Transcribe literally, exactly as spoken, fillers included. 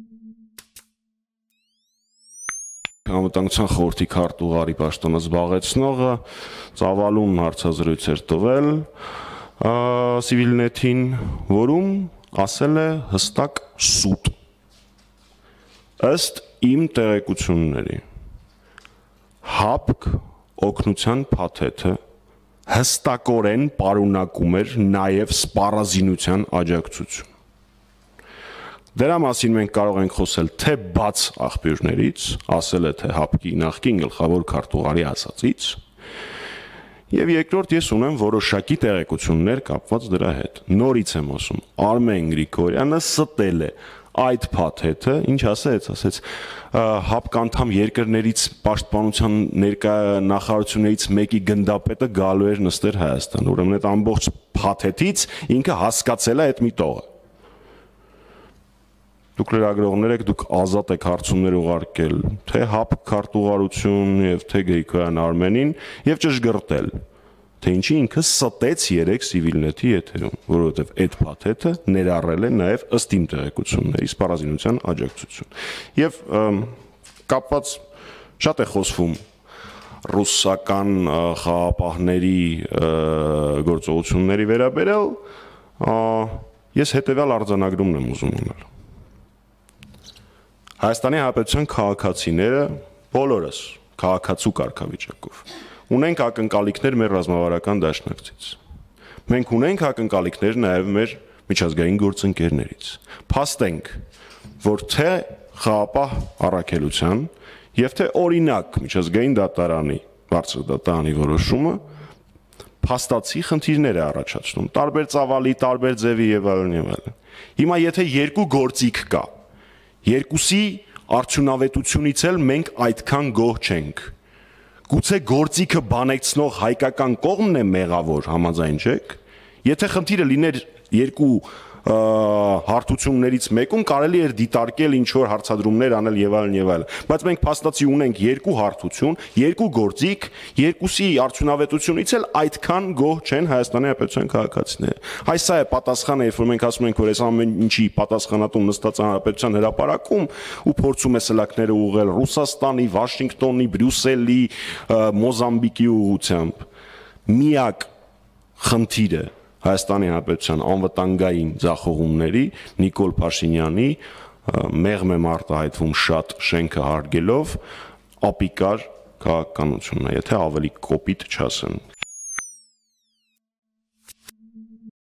Անվտանգության խորհրդի քարտուղարի պաշտոնը զբաղեցնողը ծավալուն հարցազրույց էր տվել Civilnet-ին, որում ասել է հստակ սուտ։ Ըստ իմ տեղեկությունների հապկ օգնության փաթեթը հստակորեն պարունակում էր նաև սպառազինության աջակցություն։ Դրա մասին մենք կարող ենք խոսել թե բաց աղբյուրներից, ասել է թե հապկի նախկին գլխավոր քարտուղարի ասածից, եւ երկրորդ ես ունեմ որոշակի տեղեկություններ կապված դրա հետ։ Նորից եմ ասում, Արմեն Գրիգորյանը ստել է այդ փաթեթը, ինչ ասեց, ասեց հապկ անդամ երկրներից պաշտպանության ներկա նախարարություններից մեկի գնդապետը գալու էր նստեր Հայաստան, ուրեմն այդ ամբողջ փաթեթից ինքը հասկացել է այդ միտողը։ Դուք լրագրողներ եք, դուք ազատ եք հարցումներ ուղարկել թե հապկ քարտուղարություն եւ թե Գրիգորյան Արմենին եւ ճշգրտել, թե ինչի ինքը ստեց երեք Civilnet-ի եթերում, որովհետեւ այդ փաթեթը ներառել է նաեւ ըստ իմ տեղեկությունների սպառազինության աջակցություն։ Եվ կապված շատ է խոսվում ռուսական խաղապահների գործողությունների վերաբերյալ, ես հետեւյալ արձանագրումն եմ ուզում ունենալ։ Հայաստանի Հանրապետության քաղաքացիները բոլորս քաղաքացու կարգավիճակով ունենք ակնկալիքներ մեր ռազմավարական դաշնակցից։ Մենք ունենք ակնկալիքներ նաև մեր միջազգային գործընկերներից։ Փաստենք, որ թե խաղապահ առաքելության եւ թե օրինակ միջազգային դատարանի, բարձր դատարանի որոշումը փաստացի խնդիրներ է առաջացնում, տարբեր ծավալի, տարբեր ձևի եւ այլն եւ այլն։ Հիմա եթե երկու գործիք կա, երկուսի արդյունավետությունից էլ մենք այդքան գոհ չենք։ Գուցե գործիքը բանեկցնող հայկական կողմն է մեղավոր, համաձայն չեք։ Եթե խնդիրը լիներ երկու հարթություններից մեկում, կարելի էր դիտարկել ինչ որ հարցադրումներ անել եւ այլն եւ այլն, բայց մենք փաստացի ունենք երկու հարթություն, երկու գործիք, երկուսի արդյունավետությունից էլ այդքան գոհ չեն Հայաստանի Հանրապետության քաղաքացիները։ Այս սա է պատասխանը, երբ որ մենք ասում ենք, որ այս ամեն ինչի պատասխանատուն նստած Հանրապետության հրապարակում ու փորձում է սլակները ուղղել Ռուսաստանի, Վաշինգտոնի, Բրյուսելի, Մոզամբիկի ուղղությամբ, միակ խնդիրը Հայաստանի Հանրապետության անվտանգային ձախողումների Նիկոլ Փաշինյանի մեղմ եմ արտահայտվում շատ շենքը հարգելով ապիկար քաղաքականությունն է, եթե ավելի կոպիտ չասեմ։